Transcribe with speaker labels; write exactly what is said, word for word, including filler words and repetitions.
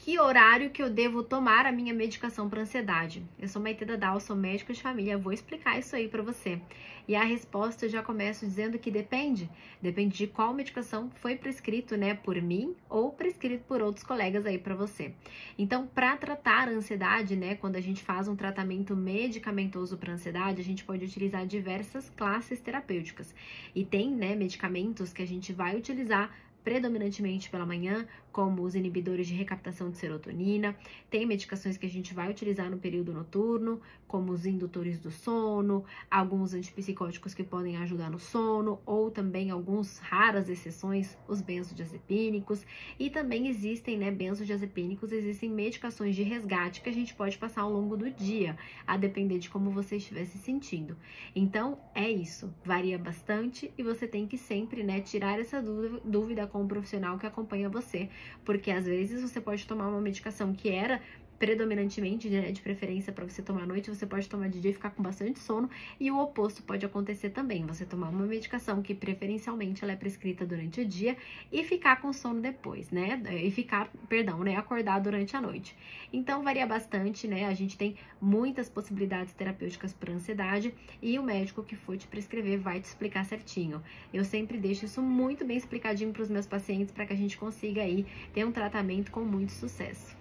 Speaker 1: que horário que eu devo tomar a minha medicação para ansiedade? Eu sou Maite Dadal, sou médica de família, vou explicar isso aí para você. E a resposta eu já começo dizendo que depende. Depende de qual medicação foi prescrito, né, por mim ou prescrito por outros colegas aí para você. Então, para tratar a ansiedade, né, quando a gente faz um tratamento medicamentoso para ansiedade, a gente pode utilizar diversas classes terapêuticas. E tem, né, medicamentos que a gente vai utilizar predominantemente pela manhã, como os inibidores de recaptação de serotonina. Tem medicações que a gente vai utilizar no período noturno, como os indutores do sono, alguns antipsicóticos que podem ajudar no sono, ou também alguns raras exceções, os benzodiazepínicos. E também existem, né, benzodiazepínicos, existem medicações de resgate que a gente pode passar ao longo do dia, a depender de como você estiver se sentindo. Então, é isso, varia bastante e você tem que sempre, né, tirar essa dúvida com o profissional que acompanha você, porque às vezes você pode tomar uma medicação que era predominantemente, né, de preferência para você tomar à noite, você pode tomar de dia e ficar com bastante sono, e o oposto pode acontecer também, você tomar uma medicação que preferencialmente ela é prescrita durante o dia e ficar com sono depois, né, e ficar, perdão, né, acordar durante a noite. Então varia bastante, né, a gente tem muitas possibilidades terapêuticas para ansiedade e o médico que for te prescrever vai te explicar certinho. Eu sempre deixo isso muito bem explicadinho para os meus pacientes para que a gente consiga aí ter um tratamento com muito sucesso.